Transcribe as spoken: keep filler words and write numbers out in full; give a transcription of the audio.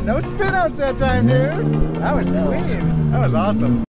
No spin outs that time, dude. That was clean. That was awesome.